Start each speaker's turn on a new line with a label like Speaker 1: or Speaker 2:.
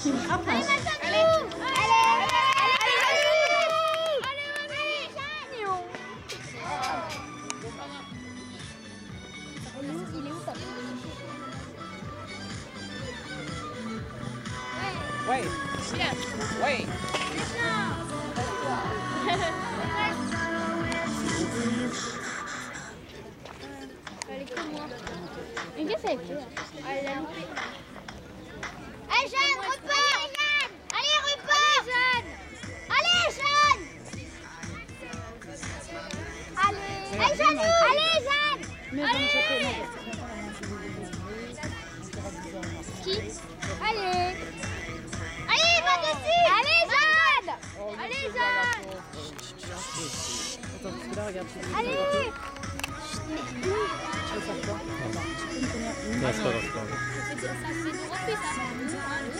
Speaker 1: Rapproche.
Speaker 2: Allez, il est où ta
Speaker 3: Ouais. Ouais.
Speaker 2: Elle est comme moi. Mais qu'est-ce qu'elle fait? Elle l'a loupé. Allez Jeanne, repars! Allez, repars! Allez Jeanne! Allez Jeanne! Allez Jeanne! Allez! Qui? Allez! Allez, va dessus! Allez Jeanne! Allez Jeanne!
Speaker 3: Attends, parce que là, regarde.
Speaker 2: Allez!
Speaker 3: Tu veux faire quoi?
Speaker 4: Non, c'est pas grave, c'est pas grave.
Speaker 2: Ça fait du rugby, ça.